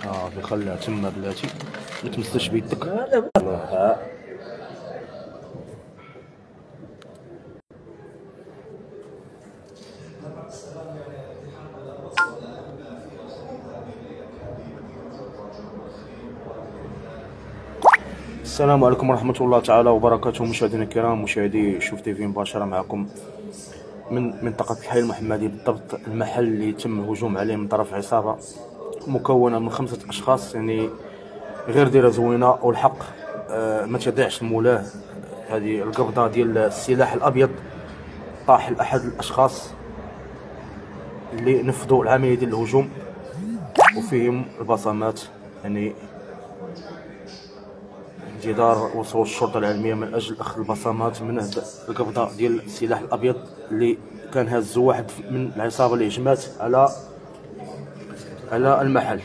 خليها تما بلاتي، ما تمسش بيدك. السلام عليكم ورحمة الله تعالى وبركاته. مشاهدينا الكرام، مشاهدي شوف تيفي مباشرة معكم من منطقة الحي المحمدي، بالضبط المحل اللي تم الهجوم عليه من طرف عصابة مكونة من 5 أشخاص، يعني غير دايرة زوينة، والحق ما تضيعش المولاه. هذه القبضة ديال السلاح الأبيض طاح لأحد الأشخاص اللي نفذوا العملية ديال الهجوم، وفيهم البصمات، يعني انتظار وصول الشرطة العلمية من أجل أخذ البصمات من القبضة ديال السلاح الأبيض اللي كان هازو واحد من العصابة اللي هجمات على المحل.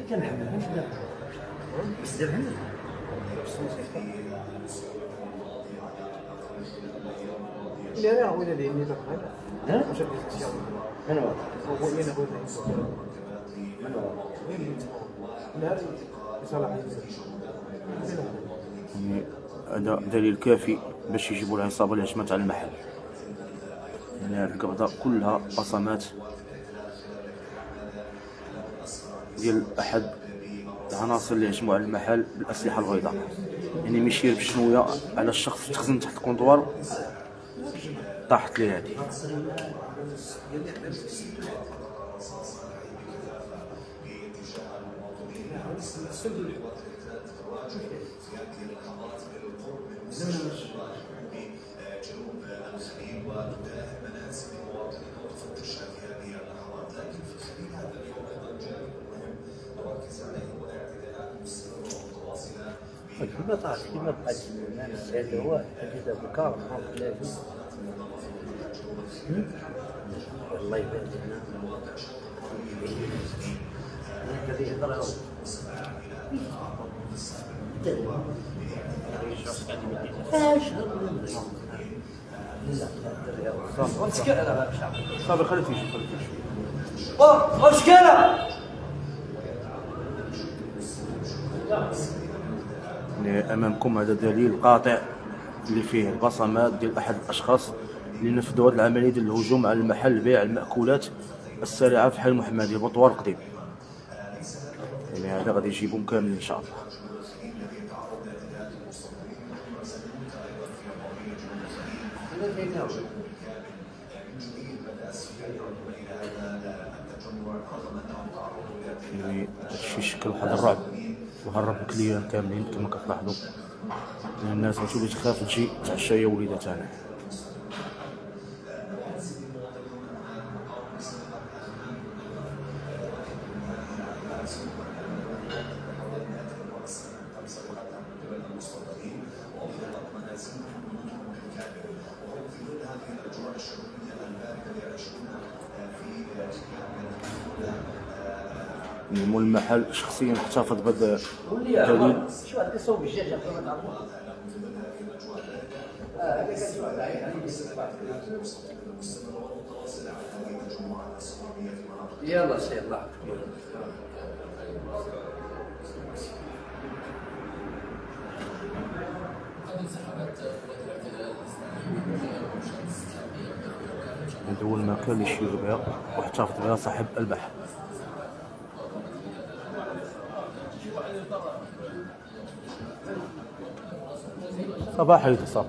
يعني هذا دليل كافي باش يجيبوا العصابة اللي هجمت على المحل. يعني هذه القبضة كلها بصمات ديال أحد العناصر اللي هجموا على المحل بالأسلحة البيضاء. يعني مشير بشنوية على الشخص تخزن تحت الكونطوار، طاحت ليه هادي. كيما طاح كيما بقات الناس، هذا هو حديث بكار لازم الله يبارك لنا. هذه يهضر صافي خليه تيجي امامكم. هذا دليل قاطع اللي فيه البصمات ديال احد الاشخاص اللي نفذوا هذه العمليه ديال الهجوم على المحل بيع المأكولات السريعه في حي المحمدي بطوار قديم. يعني هذا غادي يجيبهم كاملين ان شاء الله. يعني هادشي شكل واحد الرعب وهرب الكليان كاملين كما كتلاحظوا. الناس غتولي تخاف تجي تعشى هي وليداتها. مول المحل شخصيا احتفظ بهذا الدليل. شو هذا كيصوب الدجاج ما تعرفوش. يلا سير الله. هذا هو المكان اللي يشير بها واحتفظ بها صاحب البحر. صباح الخير.